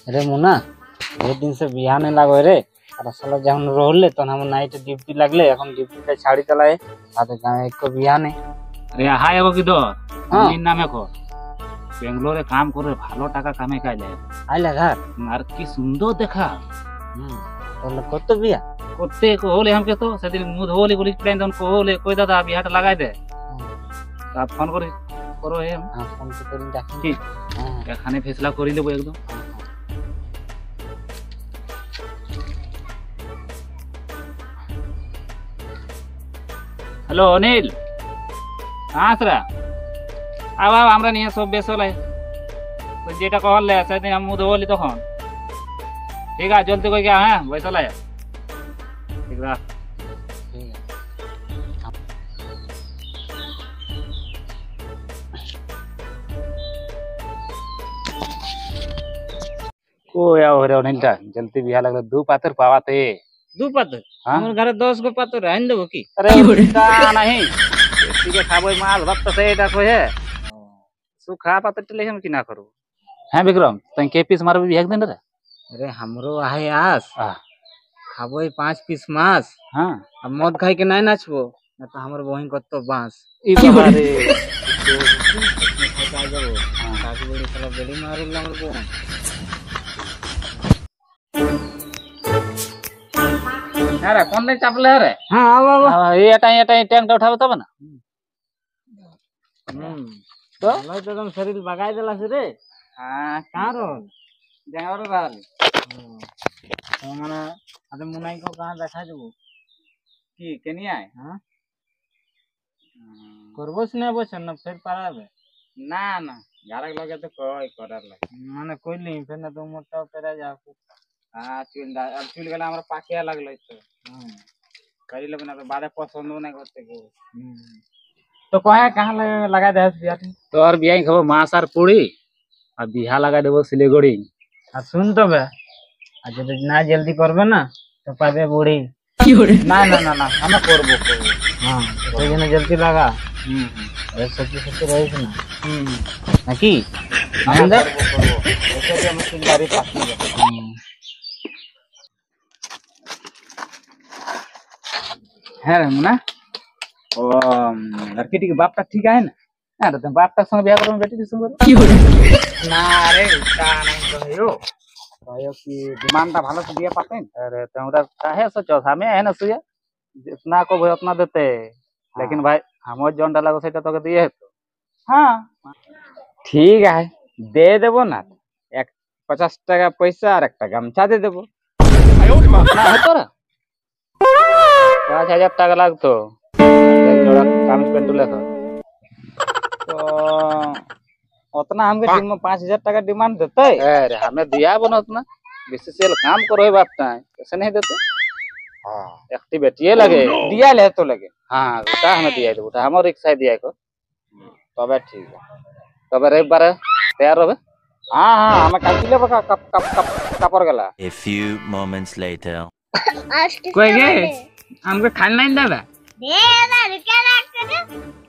अरे मुना बहुत दिन से बिहार नहीं लागो रे और साला जब हम रोले तो हम नाइट ड्यूटी लगले এখন ड्यूटी पे ছাড়ি চালায় আর গাঁয়ে এক বিয়া নেই আরে হাই এগো কি দর হ্যাঁ নিন নামে কো বেঙ্গলোরে কাম করে ভালো টাকা কামে খাইলে আইলা ঘর আর কি সুন্দর দেখা তাহলে কত বিয়া করতে কো হলে हमके तो সেদিন মুদ হোলি বলি প্ল্যান দন কো হলে কই দাদা বিয়াটা লাগাই দে তা ফোন করে করো হে হ্যাঁ ফোন তো করে ডাকি কি হ্যাঁ এখানে ফেসলা করি দেব একদম হ্যালো অনিল আসরা আবা আমরা নিয়ে সব বেসলে তো যেটা কহলে সেদিন আমি মুদ বলি তখন ঠিক আছে জলদি কই গিয়া হ্যাঁ বেসলে ঠিক আছে ঠিক আছে को या हो रे अनिलटा जल्दी बिहा लगल दू पातर पावाते दू पातर हाँ? हमर घरे 10 गो पातर आइन देबो की अरे का नहीं ठीक है खाबो माल भक्त से एटा कोई है सुखा पातर टेले हम की ना करू हैं विक्रम तई के पीस मारबी एक दिन रे अरे हमरो आहे आस आ खाबो 5 पीस मांस हां अब मद खाई के नहीं नाचबो ना तो हमर बहिन कत्तो बांस ई बाबा रे खाई जाबो काकी बड़ी साला बेड़ी मारिल हमर बहिन अरे कौन नहीं चापले रे हां आओ आओ ये टैंक उठाबो तब ना तो मैं तो एकदम शरीर बगाई देला से रे हां कहां रो जंगल रहल तो माने अरे मुनाई को कहां देखा देबो की केनी आए हां करबोस ने बसन न फिर पाराबे ना ना गारक लगे तो कोई करर लगे माने कोई नहीं फिर ना तो मोटा पेरा जाओ हां चुल गला हमरा पाके लगले तो करी लेबे ना तो बारे पसंद नहीं करते को तो कहे कहां लगा दे बिया तो और बिया खबो मासार पुड़ी और बिहा लगा देबो सिलीगुड़ी आ सुन तो बे आ जब ना जल्दी करबे ना तो पाबे बुढ़ी ना ना ना ना हम करबो हां तो जने जल्दी लगा अरे सच्ची सच्ची रहिस ना ना की अंदर ऐसे भी हम सिंगारी पाकी है रे मुना ओ लड़की के बाप का ठीक है ना अरे तुम बाप का संग बियाह करो बेटी के संग ना रे का नहीं कहियो कहियो कि डिमांड ता भालो से दिया पाते अरे तोरा काहे सोचो हमें है ना सुया जितना को भाई उतना देते लेकिन भाई हम जोन डाला को सेटा तो दिए तो हां ठीक है दे देबो ना एक 50 টাকা পয়সা আর একটা গামছা দে দেবো ना है तोरा 5000 টাকা লাগতো एक जोड़ा काम पेंट लेखो तो उतना हमके दिन में 5000 টাকা डिमांड देते अरे हमें दिया बनो उतना विशेष काम करो बात ना कैसे नहीं देते हां एकटी बेटिए लगे दिया ले तो लगे हां का हमें दिया दे उठा हमर रिक्शा दिया को तबे ठीक है तबे रविवार तैयार होबे हां हां हमें काटी लेबो कप कप कप कपर गला A few moments later. कोई गे हमके खाना नहीं देबे दे ना रुके ना करे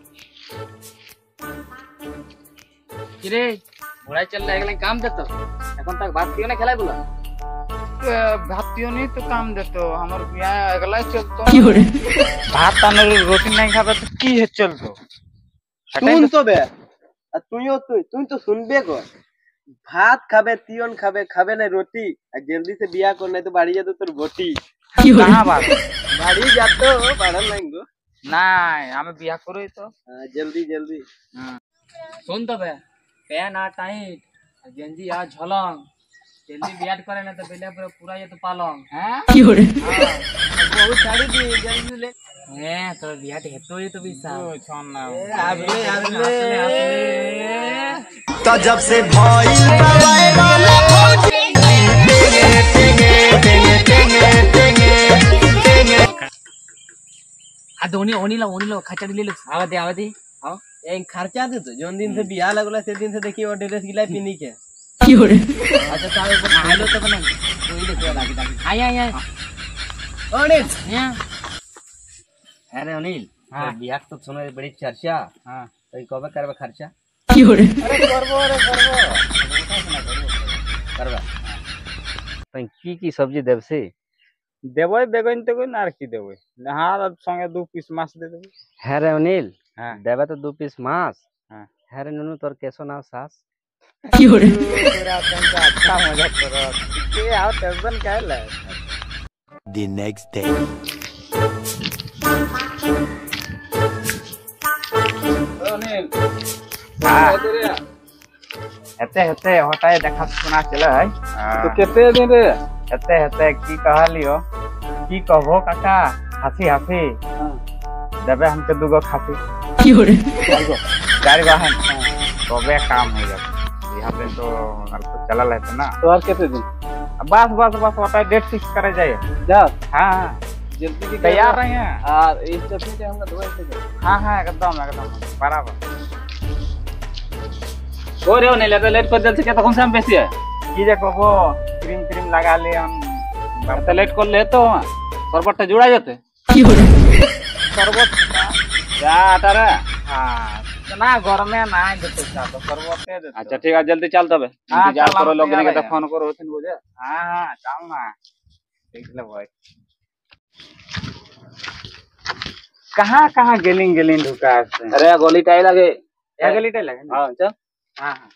किरे घोड़ा चल रहा है काम देतो এখন तक बात क्यों नहीं खेलाई बोला भातियो नहीं तो काम देतो हमर बियाह अगला चलतो भात ताने रोटी नहीं खाबे तो की है चलतो শুন তো বে আর তুই তো শুনবে গো ভাত খাবে তিয়ন খাবে খাবে না রুটি আর জলদি से বিয়া কর নাই তো বাড়ি যা তো তোর ঘটি कहां बात বাড়ি যা তো বাড়ান নাই গো নাই আমি বিয়া করই তো जल्दी जल्दी सुन तो बे पैन आ टाइट गेंजी आ झलंग जल्दी बियाट करे ना तो बेले पूरा ये तो पालंग हैं की हो रे बहुत साड़ी दी जल्दी ले तो बियाट हेतो ही तो बिसा ओ छोन ना आबले तो जब से भइल वायरल आ दोनी ओनी लो खचड़ी ले लो आवा दे आओ एक खर्चा दे तो जोन दिन से बियाह लगला से दिन से देखिए और ड्रेस गिला पिनी के की हो रे अच्छा चाहे ऊपर नहालो तो बना कोई देखो लागी आय अनिल यहां अरे अनिल हां बियाह तो सुने बड़ी चर्चा हां तो कबे करबे खर्चा की हो रे अरे करबो करबा কি সবজি দেব সে দেবই বেগুন টেগুন আর কি দেবই আর সঙ্গে 2 পিস মাছ দিয়ে দেবো। হ্যাঁ রে অনিল হ্যাঁ দেবে তো 2 পিস মাছ হ্যাঁ হ্যাঁ রে নুনু তোর কেসো নাও শ্বাস अच्छा मजा करो के आओ टेंशन काहे ले The next day. हेते हेते हटाए देखा सुना चले है तो केते दिन रे हेते हेते की कहलियो की कहबो काका हंसी हंसी देबे हमके दुगो खासी चार गो है तबे काम हो जाए यहाँ पे तो चला लेते ना तो और कितने दिन बस बस बस हटाए डेट फिक्स करे जाए जा हाँ जल्दी की तैयार रहे हैं और इस चटनी से हमका दवाई से हाँ हाँ एकदम एकदम बराबर हो रे नहीं लेते लेट कर जल्दी क्या तो कौन सा हम बेसी है की जे को क्रीम क्रीम लगा ले हम बढ़ते लेट कर ले तो सरबत जुड़ा जाते सरबत जा तारा हां ना घर में ना देते तो सरबत दे दे अच्छा ठीक है जल्दी चल तबे इंतजार करो लोग ने के फोन करो होथिन बुझे हां हां चल ना देख ले भाई कहां कहां गेलिंग गेलिंग ढुका से अरे गोली टाई लगे या गली टे लगे हां चल हां हां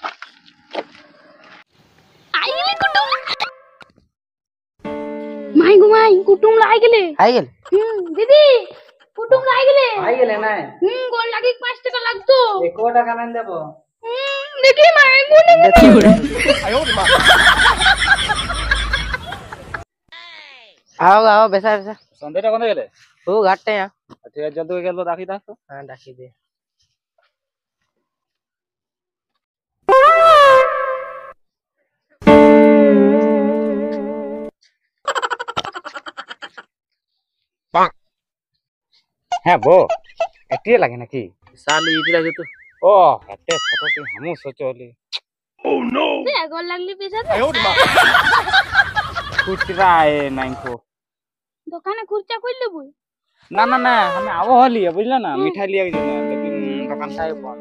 आइले कुटुम माई कुटुम लाई गेले आई गेल दीदी कुटुम लाई गेले आई गेले ना गोल लागी 5 টাকা লাগতো 1 টাকা না দেবো দেখি মাই গুনে आओ आओ बैसा बैसा संदेटा कोने गेले ओ घाटे यहाँ ठीक है जल्दी गेलो राखी दा तो हाँ डाकी दे হ্যাঁ বো এটিয়ে লাগে নাকি साली इजी लगे तो ও এতে ছোটটি হামু সোচলি গোল লাগলি পয়সা খুচরা এ নাইকো দোকানে খুরচা কইলে বই না না না আমি আবো হলি বুঝলা না মিঠাই লিয়ে গেছি না लेकिन दुकान का बंद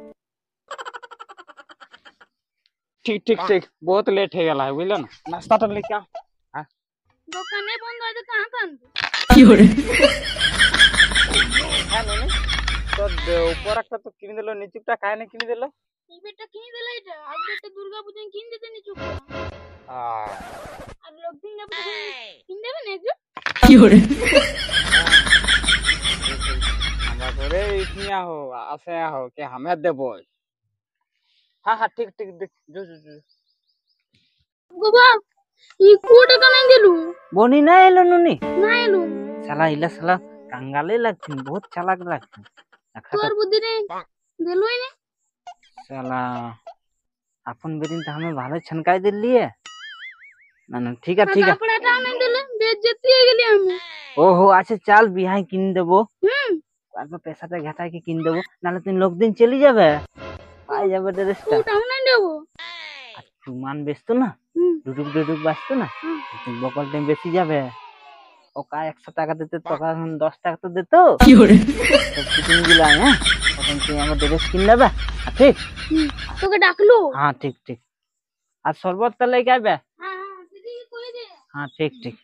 ठीक ठीक ठीक बहुत लेट हो गया है बुझला ना नाश्ता तो लेके आओ हां দোকানে বন্ধ হয় তো কাহা কান হ্যাঁ নে তো উপর একটা তো কিনে দিলো নিচুটা কায় না কিনে দিলো এই বেটা কিনে দিলা এটা আর বেটা দুর্গা পূজা কিনে দিতে নি চুপ আর লোক দিন যাবে কিনে দেবে না একজন हमरा तो रे इतनिया हो आसे हो कि हमें देबो हां हां ठीक ठीक जो বাবা ই কো টাকা নাই দিলু बोनी ना एलो नुनी না এলু साला इला साला कंगाले लगथिन बहुत चालाक लगथिन তোর বুদ্ধি রে দিলুই না साला अपन बेदिन तो हमें भालो छनकाई दिलिए ना ना ठीक है কাপড়াটা নাই দিলে বেজ্জতি হয়ে গেলি আমি ओहो अच्छा चल बिहाई किन देबो হুম अल्प पैसा ता घटा के किन देबो नाले तीन लोग दिन चली जाबे पाई जाबे ड्रेसटा ওটাও নাই দেবো तू मान बेचतो ना হুম डुडुक डुडुक बाचतो ना तू बकल टाइम बेची जाबे ओका 100 টাকা দিতে তোকা 10 টাকা তো দিত কি করে সব কিনে দিলাই হ্যাঁ তখন তুই আমার ড্রেস কিন নেবে ঠিক তোকে ডাকলো हाँ ठीक ठीक आज शरबत तो लेके आबे হ্যাঁ দিদি কই দে हाँ ठीक ठीक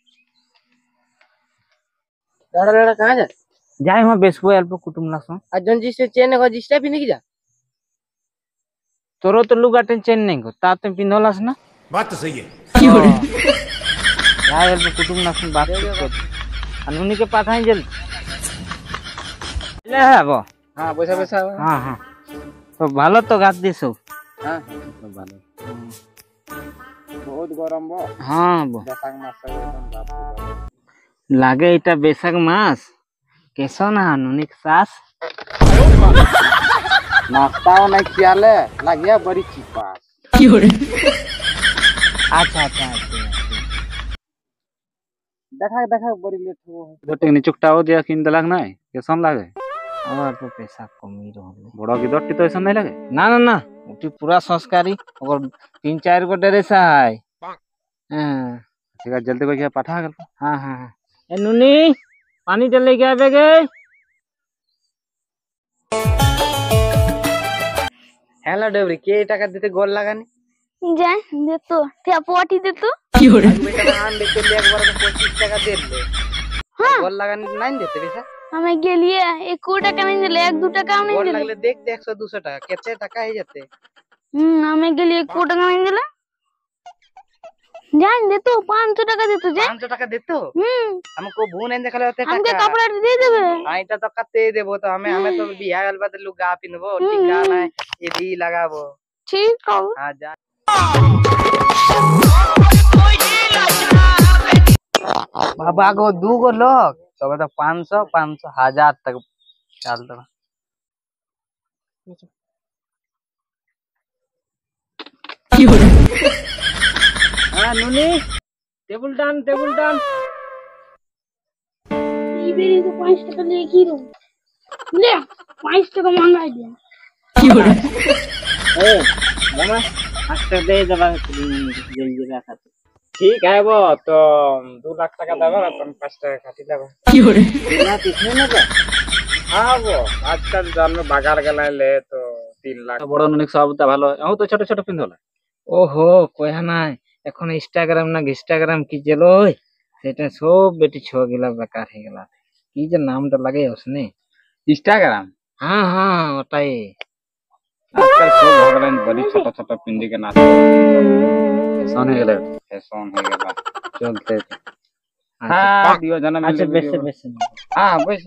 दादा दादा कहाँ जा जाए वहाँ बेसबो अल्प कुटुम लासो अजन जी से चेन को जिस्टा भी नहीं जा तोरो तो लुगा चेन नहीं को ता तुम पिंदोलास ना बात तो सही है यार अल्प कुटुम लासो बात कर अनुनी के पास आई जल्दी ले है वो हां पैसा पैसा हाँ हाँ तो ভালো তো গাছ দিছো हां सब ভালো बहुत गरम बो हाँ वो बैसाख मास एकदम बाप लागे इटा बैसाख मास कैसो ना अनुनी के सास नाश्ता नहीं खियाले लगिया बड़ी चिपास अच्छा अच्छा अच्छा देखा देखा बड़ी लेट हो दोटे नि चुकटा हो दिया किन दलाग नहीं कैसन लागे और तो पैसा कमी रहले बड़ा की दोटी तो ऐसा नहीं लगे ना ना ना उठी पूरा संस्कारी और 3-4 गो ड्रेस है हां ठीक है जल्दी कोई पठा कर हाँ हाँ हाँ ए नुनी पानी जल लेके आवे गे हेलो डेवरी के टाका दिते गोल लागानी যাই দে তো তে পটি দে তো বেটা আন বেচে লে একবার 25 টাকা দে দে হ্যাঁ বল লাগান নাই দিতে বেটা আমি গেলিয়ে 1 টাকা नहीं দিলে 1-2 টাকা नहीं বল দিলে লাগলে দেখ দে 100 200 টাকা কেতে টাকা হয়ে যেতে আমি গেলিয়ে 1 টাকা नहीं দিলে जान दे तो 500 টাকা দে তো যা 500 টাকা दे तो हमको भू नहीं देखाले होते हमके टाका कपड़ा दे देबे हां इटा तो कते देबो तो हमें तो बियाह गल बाद लुगा पिनबो टीका ना एडी लगाबो ठीक हो हां जा बाबा गो दू गो लोग तो बता 500 500 1000 तक चल तो हां नुनी टेबल डान ई बेरी को 5 টাকা ले की रो ले 5 টাকা मांगा दिया ए मामा आस्ते दे दबा जल्दी रखा ठीक है वो तो 2 लाख টাকা দেবে আর 5 টাকা কাটি দেবে बिना किसने ना হ্যাঁ वो আজকাল জন্ম বাগার গেলাইলে তো 3 লাখ বড় অনেক সবটা ভালো ও তো ছোট ছোট পিন্ধলে ओहो कोया নাই এখন ইনস্টাগ্রাম না ইনস্টাগ্রাম কি জেলই সেটা সব বেটি ছ গেলা বেকার হয়ে গেলা কি যে নামটা লাগে ওসনে ইনস্টাগ্রাম হ্যাঁ হ্যাঁ ওটাই আজকাল সব ভগলেন বড়ি ছোট ছোট পিন্দি के नाच फैशन হয়ে গেল চলতে হ্যাঁ দিও জানা আচ্ছা বেশ হ্যাঁ বস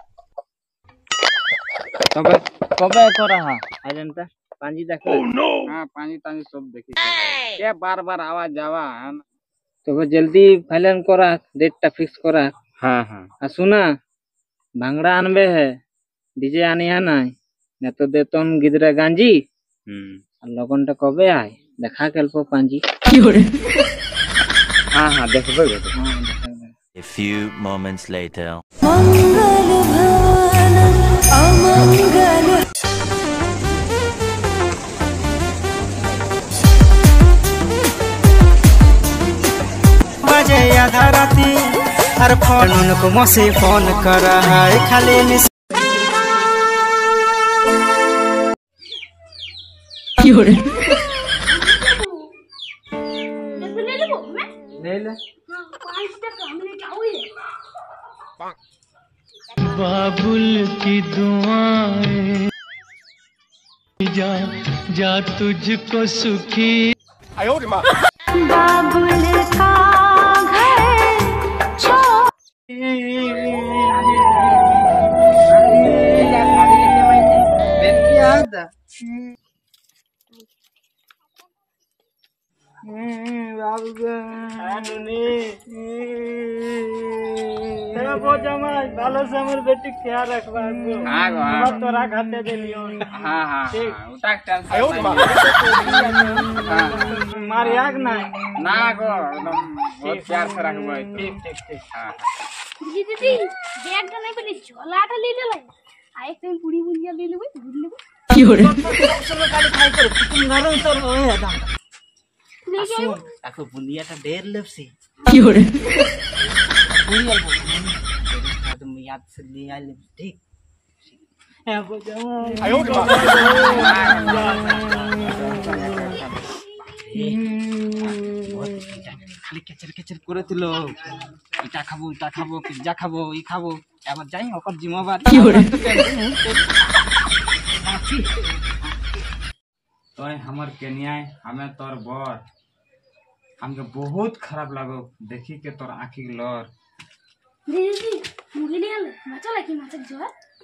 তবে কবে করা হয় আইলেনটা পাঁজি দেখো हाँ पानी तानी सब देखी क्या बार बार आवाज जावा है ना তবে জলদি ফাইনাল করা ডেটটা ফিক্স করা हाँ हाँ আর শোনা ভাঙড়া আনবে হে ডিজে আনিয়া নাই না তো দেতন গিদরা গাঞ্জি আর লগনটা কবে আয় দেখা গেলপ পাঁজি हाँ हाँ देखबे A few moments later. बजे आधा राती और फोन उनको मौसी फोन कर है खाली मिस ले लेबो मैं ले ले 5 টাকা हमने क्या हुई बाबुल की दुआएं जा जा तुझको सुखी बाबुल का ভালো সে আমার বেটি খেয়াল রাখবা हाँ गो আমার তোরা খাতে দিলিও हाँ हाँ उठा टेंशन মারি আগ নাই ना गो एकदम बहुत प्यार से रखबो ঠিক हाँ दीदी दीदी बैग नहीं पहले झोलाटा ले ले आ एक टाइम पूरी बुंदिया ले लेबे भूल लेबे তুমি ঘরে তোর হয়ে দাম ले के आइबो এখন বুনিয়াটা ঢের লেপছি तुम याद से ले आए ठीक খালি কেচের কেচের করে দিল এটা খাবো পিজ্জা খাবো ই খাবো এবার যাই ওকর জিমাবার तो हमर केनिया हमें तोर बर हमके बहुत खराब लागो देखी के तोर आँखी लर दीदी मुगे ले आले मचा लागी मचा जोर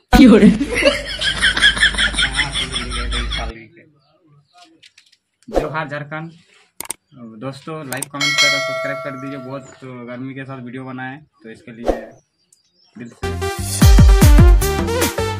जोहार झारखंड दोस्तों लाइक कमेंट करो सब्सक्राइब कर दीजिए बहुत गर्मी के साथ वीडियो बनाए तो इसके लिए दिल से